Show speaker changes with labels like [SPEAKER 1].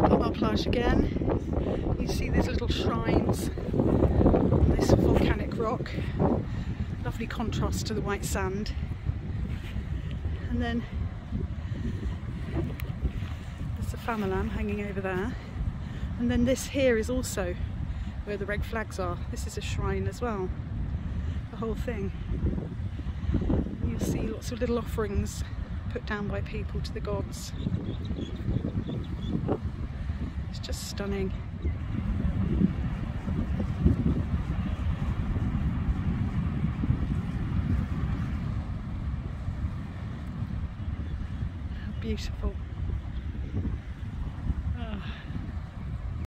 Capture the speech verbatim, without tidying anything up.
[SPEAKER 1] Belle Mare Plage again. You see these little shrines on this volcanic rock. Lovely contrast to the white sand. And then there's the Famalam hanging over there. And then this here is also where the red flags are. This is a shrine as well. The whole thing. You'll see lots of little offerings put down by people to the gods. It's just stunning. How beautiful.